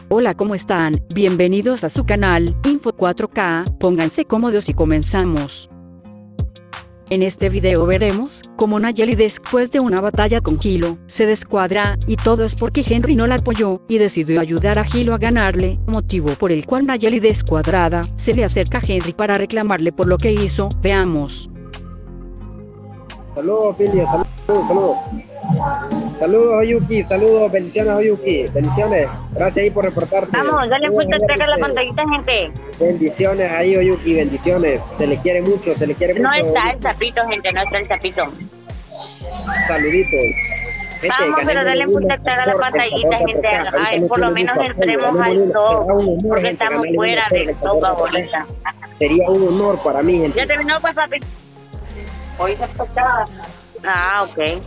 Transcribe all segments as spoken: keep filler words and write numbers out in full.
Hola, ¿cómo están? Bienvenidos a su canal, Info cuatro K, pónganse cómodos y comenzamos. En este video veremos cómo Nayeli, después de una batalla con Hilo, se descuadra, y todo es porque Henry no la apoyó, y decidió ayudar a Hilo a ganarle, motivo por el cual Nayeli, descuadrada, se le acerca a Henry para reclamarle por lo que hizo. Veamos. Saludos, Pilio, saludos, saludos. Saludos, Oyuki, saludos, bendiciones, Oyuki, bendiciones. Gracias ahí por reportarse. Vamos, dale fuerte a entregar la pantallita, gente. Bendiciones ahí, Oyuki, bendiciones. Se le quiere mucho, se le quiere no mucho. No está el sapito, gente, no está el sapito. Saluditos. Gente, vamos, pero dale fuerte a entregar la pantallita, gente. Ay, por lo menos entremos al top, porque estamos fuera del top ahorita. Sería un honor para mí, gente. Ya terminó, pues, papi. Hoy se escuchaba. Ah, ok.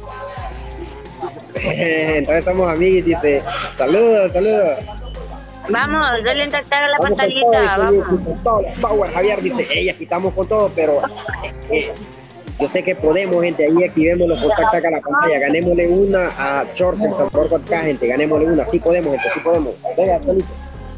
Entonces somos amigos, dice. Saludos, saludos. Vamos, dale entregar a la pantallita, vamos. Power, Javier dice, ella quitamos con todo, pero eh, yo sé que podemos, gente. Ahí activemos los contactos acá a la pantalla. Ganémosle una a Short, El Salvador cuatro K, gente. Ganémosle una. Sí podemos, gente, sí podemos. Venga, solito.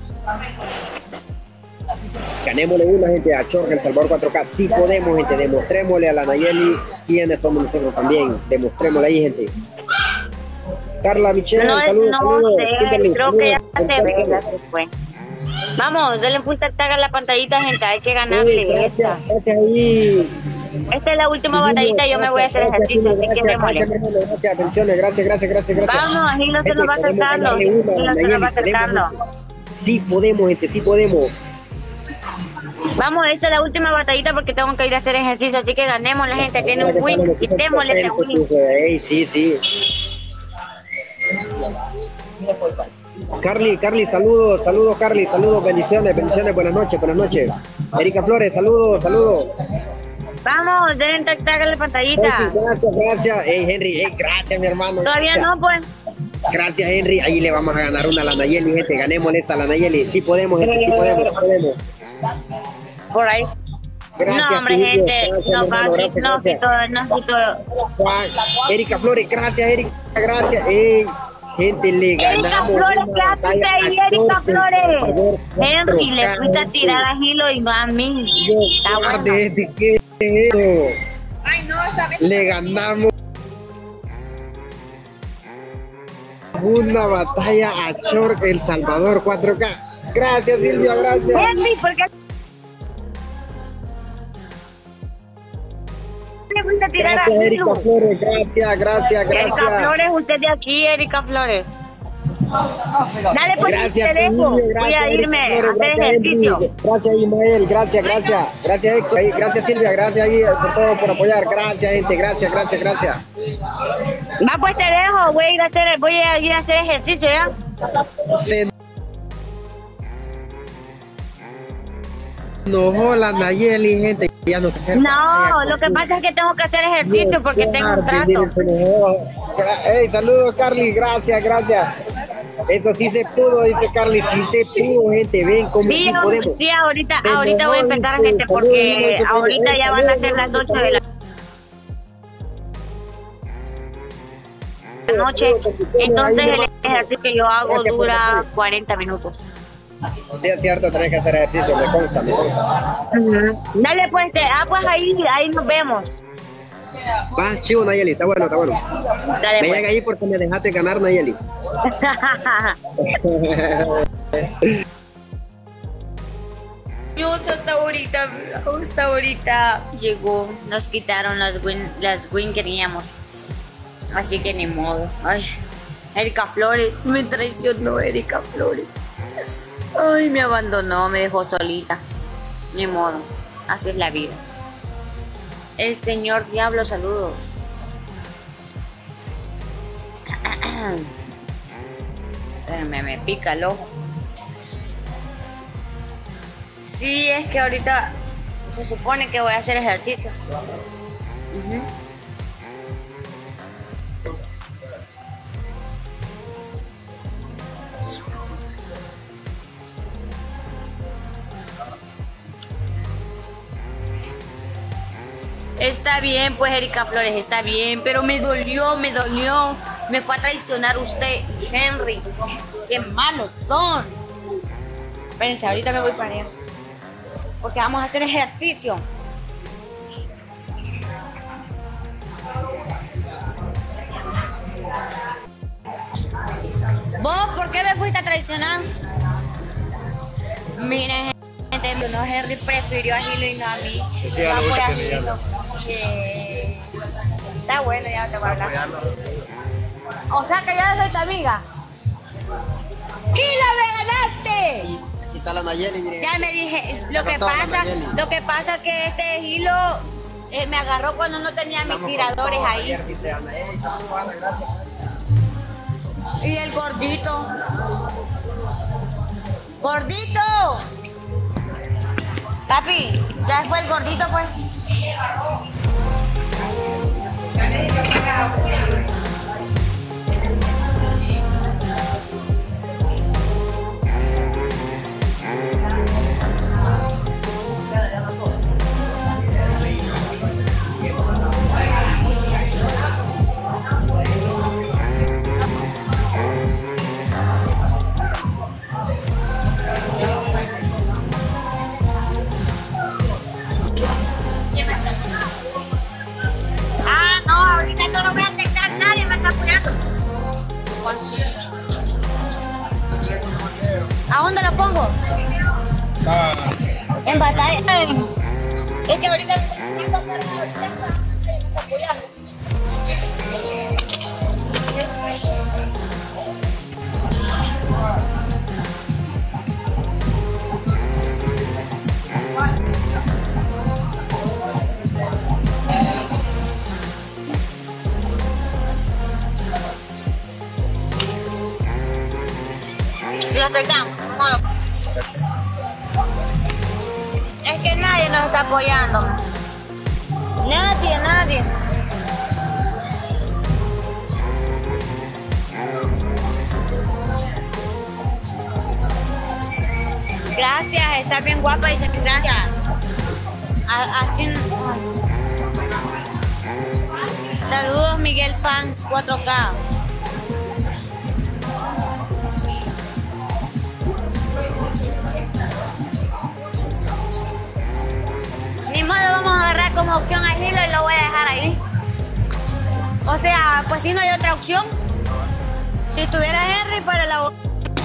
Ganémosle una, gente, a Chorge, El Salvador cuatro K. Sí podemos, gente. Demostrémosle a la Nayeli quiénes somos nosotros también. Demostrémosle ahí, gente. Carla Michelle, no, saludos. No saludos. sé, Quítale, creo saludos. que ya se ve, ya se fue. Vamos, denle fuerte a tag a la pantallita, gente. Hay que ganarle. Sí, gracias, esta. gracias ahí. Esta es la última batallita. Yo me voy a hacer ejercicio, así que démosle. Gracias, bendiciones, gracias, graces, gracias, gracias. Vamos, Hilo se nos va acercando. Hilo se nos va acercando. Sí podemos, gente, sí podemos. Vamos, esta es la última batallita porque tengo que ir a hacer ejercicio, así que ganemos, la gente tiene un win, quitémosle ese win. Sí, sí. Carly, Carly, saludos, saludos, Carly, saludos, bendiciones, bendiciones, buenas noches, buenas noches. Erika Flores, saludos, saludos. Vamos, deben tag la pantallita. Gracias, gracias. Hey, Henry, hey, gracias, mi hermano. Todavía gracias. no, pues. Gracias, Henry. Ahí le vamos a ganar una a la Nayeli, gente. Ganémosle esa a la Nayeli. Sí podemos, gente, sí podemos, sí podemos. Por ahí. Gracias, no, hombre, Filipio. gente. Gracias, No, hermano, papi, gracias, no, gracias. quito, no, quito. Erika Flores, gracias, Erika, gracias. Hey, gente, le ganamos. Erika Flores, ¿qué haces ahí, Erika Flores? Henry, le fuiste a tirar a Hilo y no a mí. Está bueno. ¿Qué es eso? Ay, no, esa vez. Le ganamos una batalla a Chorge, El Salvador cuatro K. Gracias, Silvia, gracias. Henry, ¿por qué le fuiste a tirar Gracias, a Erika Hilo? Flores, gracias, gracias, gracias. Erika Flores, usted de aquí, Erika Flores. Dale, pues, Gracias, te dejo. Silvia, Voy gracias, a Erika irme Flores, a hacer gracias, ejercicio. Henry. Gracias, Ismael, gracias, gracias. Gracias, Exo, ahí, gracias, Silvia, gracias ahí por todo, por apoyar. Gracias, gente, gracias, gracias, gracias. Va, pues te dejo. Voy a ir a hacer, voy a ir a hacer ejercicio ya. Se enojó la Nayeli, gente. Ya no, No, lo que pasa es que tengo que hacer ejercicio porque tengo un trato. Hey, saludos, Carly, gracias, gracias. Eso sí se pudo, dice Carly, sí se pudo, gente, ven cómo Sí, sí podemos. sí, ahorita, ahorita voy a empezar, gente, porque ahorita ya van a ser las ocho de la noche. Entonces el ejercicio que yo hago dura cuarenta minutos. Sí, es cierto, tenés que hacer ejercicio, me consta, me consta. Uh-huh. Dale, pues, te, ah, pues ahí, ahí nos vemos. Va, chivo, Nayeli, está bueno, está bueno. Dale, Me pues. llega ahí porque me dejaste ganar, Nayeli. Dios, hasta ahorita, hasta ahorita llegó, nos quitaron las win, las win que teníamos. Así que ni modo. Ay, Erika Flores, me traicionó Erika Flores. Ay, me abandonó, me dejó solita. Ni modo, así es la vida. El señor Diablo, saludos. Me, me pica el ojo. Sí, es que ahorita se supone que voy a hacer ejercicio. Uh-huh. Está bien, pues, Erika Flores, está bien, pero me dolió, me dolió. Me fue a traicionar usted, Henry. qué malos son. Espérense, ahorita me voy para allá. Porque vamos a hacer ejercicio. ¿Vos por qué me fuiste a traicionar? Miren, gente, no, Henry prefirió a Hilo y no a mí. Sí, no a apoya a que Hilo. Yeah. Está bueno, ya te voy a hablar. O sea que ya soy tu amiga. ¡Hilo, me ganaste! Aquí está la Nayeli, miren. Ya me dije, lo que pasa, lo que pasa es que este Hilo eh, me agarró cuando no tenía mis tiradores ahí. Ayer, dice Ana, hey, saludos, Ana, gracias. Y el gordito. ¡Gordito! Papi, ya fue el gordito, pues. Ah, no, ahorita no lo voy a aceptar, nadie me está apoyando. ¿A dónde lo pongo? Ah. En batalla. Es que ahorita me está apoyando. Sí, estoy down. Es que nadie nos está apoyando. Nadie, nadie. Gracias, está bien guapa, dice gracias. A- así. Saludos, Miguel Fans cuatro K. Ni modo, vamos a agarrar como opción a Hilo y lo voy a dejar ahí. O sea, pues si no hay otra opción. Si tuviera Henry fuera la otra.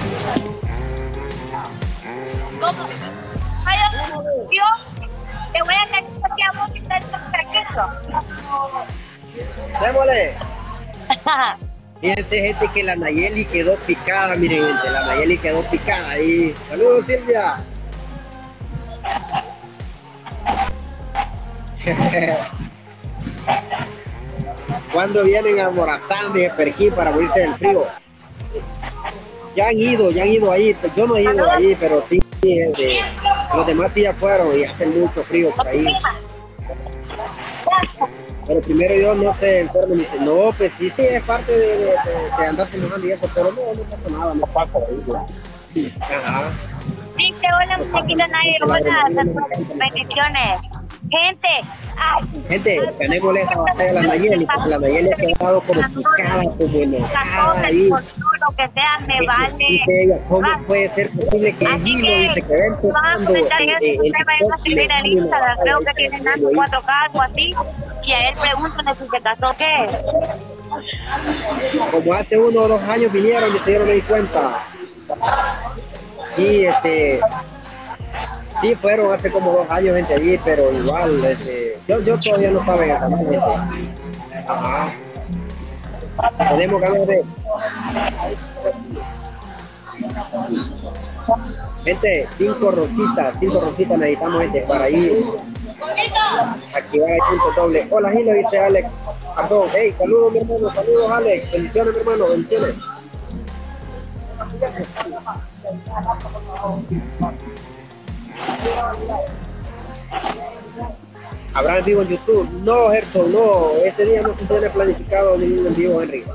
¿Cómo? Hay otra opción. Te voy a tener aquí a vos y te tranquilo. Démosle. Fíjense, gente, que la Nayeli quedó picada, miren, gente, la Nayeli quedó picada ahí. Saludos, Silvia. ¿Cuándo vienen a Morazán de Perquín para morirse del frío? Ya han ido, ya han ido ahí. Yo no he ido ahí, pero sí, gente, los demás sí ya fueron y hace mucho frío por ahí. Pero primero yo no sé, enfermo, me dice, no, pues sí, sí, es parte de, de, de, de andarse mojando y eso, pero no, no pasa nada, no pasa ahí. Sí. Ajá. Dice, hola, muchachita Nayer, hola, bendiciones. Gente, ay, Gente, ganémosle esa batalla a la Nayeli, porque la Nayeli ha quedado como picada, como enojada ahí. por todo lo que sea, me vale. Dice ella, ¿cómo puede ser posible que Así Hilo que, dice que ven van a tocando comentar eh, eso, eh, usted va a TikTok y escribir le en ponen Instagram, a- creo a- que a- tiene a- Nando ahí? cuatro K, algo así, y a él pregúntale si se casó, ¿qué? Como hace uno o dos años vinieron y se dieron me di cuenta. Sí, este, sí fueron hace como dos años gente allí, pero igual, este, yo, yo todavía no estaba en el canal, gente. Ajá. Podemos ganar de... Gente, cinco rositas, cinco rositas necesitamos, gente, para ir activar el punto doble. Hola, Gilo, dice Alex. Perdón, hey, saludos, mi hermano, saludos, Alex. Bendiciones, mi hermano, bendiciones. ¿Habrá en vivo en YouTube? No, Gerson, no. Este día no se tiene planificado ningún en vivo, Henry.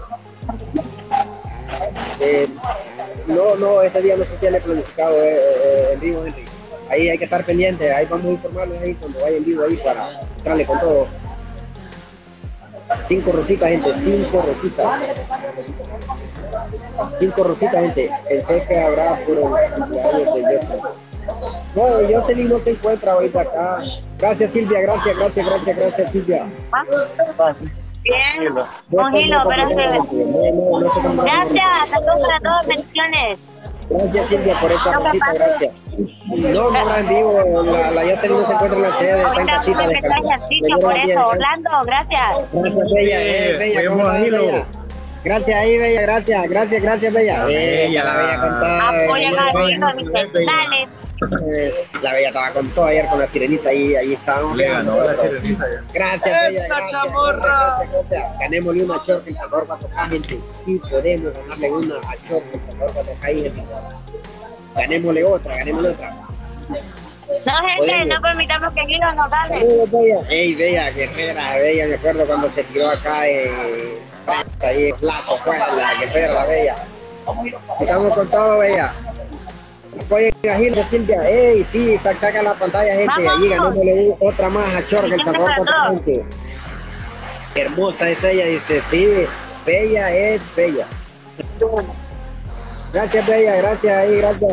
Eh, no, no, este día no se tiene planificado eh, eh, en vivo, Henry. Ahí hay que estar pendiente, ahí vamos a informarles ahí cuando vaya en vivo ahí para entrarle con todo. Cinco rositas, gente, cinco rositas. Cinco rositas, gente. Pensé que habrá puro cumpleaños de Jocelyn. No, Jocelyn no se encuentra ahorita acá. Gracias, Silvia, gracias, gracias, gracias, gracias, Silvia. Bien, Congilo, pero se... Gracias, saludos para todos, bendiciones. Gracias, Silvia, por esa rosita, gracias. No, no habrá en vivo, la, la Jocelyn no se encuentra en la sede, está en casita. Gracias, por eso, Orlando, gracias. Gracias, Bella, eh, Bella, ¿cómo estás, Bella? Gracias ahí, Bella, gracias, gracias, gracias, Bella. Bella, la Bella con todo. Apoyan a mis centrales. La Bella estaba con todo ayer con la sirenita ahí, ahí estábamos. Le ganó la sirenita ya. Gracias, Bella, ¡Esa gracias, chamorra! gracias, gracias, gracias. Ganémosle una Chorca en Salvador cuatro K, gente. Sí podemos ganarle una a Chorca en Salvador cuatro K, gente. Ganémosle otra, ganémosle otra. No, gente, no permitamos que Guido nos gane. Saludos, Bella. Ey, Bella, guerrera, Bella, me acuerdo cuando se tiró acá, eh, ahí, plazo, fue la guerrera, la Bella. Estamos con todo, Bella. Apoyen a Gilda, Silvia. Ey, sí, saca la pantalla, gente. Vamos. Allí ganémosle otra más a Chorca, el Salvador contra gente. Hermosa es ella, dice, sí, Bella es Bella. Gracias, Bella, gracias ahí, gracias.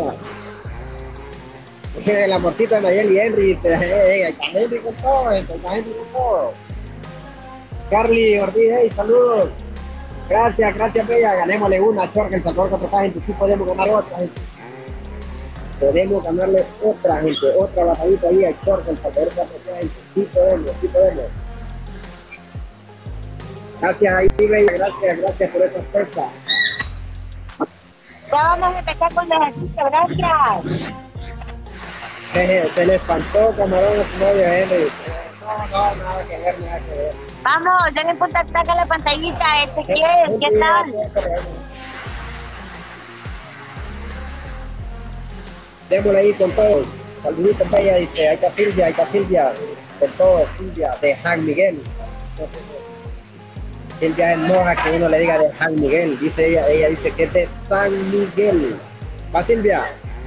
De la morcita de Nayeli Henry, dice, hey, ahí está Henry con todo, gente, ahí está Henry con todo. Carly Ortiz, hey, saludos. Gracias, gracias, Bella. Ganémosle una a Chorca, el Salvador contra K, gente. Sí podemos ganar otra, gente. Podemos ganarle otra, gente. Otra batallita ahí a Chorca, el Salvador contra K, gente. Sí podemos, sí podemos. Gracias ahí, Bella. Gracias, gracias por esa respuesta. Ya vamos a empezar con el ejercicio, gracias. Se, se le espantó camarón a su novio Henry. No, no, nada que ver, nada que ver. Vamos, denle punta taca la pantallita, Ezequiel, ¿qué tal? Démosle ahí con todo. Saluditos, Bella, dice, ahí está Silvia, ahí está Silvia. Con todo, Silvia, de San Miguel. Silvia es moja que uno le diga de San Miguel. Dice ella, ella dice que es de San Miguel. ¿Va, Silvia?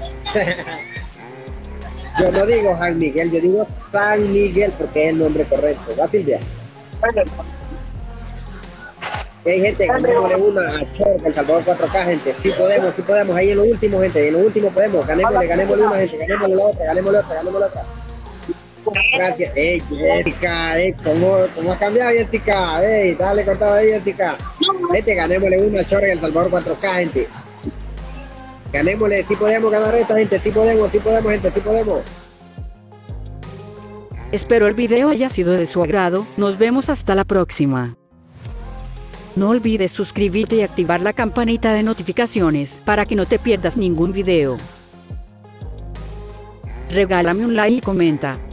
Yo no digo San Miguel, yo digo San Miguel porque es el nombre correcto. ¿Va, Silvia? Hay gente, ganémosle una a Chorca, el Salvador cuatro K, gente. Sí podemos, sí podemos. Ahí en lo último, gente. En lo último podemos. Ganémosle, ganémosle una, gente. Ganémosle la otra, ganémosle otra, ganémosle otra. Gracias. Ey, Jessica, ey, ¿cómo, cómo has cambiado, Jessica? Ey, dale cortado ahí, Jessica. Gente, ganémosle una a Chorca, el Salvador cuatro K, gente. Ganémosle, sí podemos ganar esta, gente. Sí podemos, sí podemos, gente. Sí podemos. Espero el video haya sido de su agrado. Nos vemos hasta la próxima. No olvides suscribirte y activar la campanita de notificaciones para que no te pierdas ningún video. Regálame un like y comenta.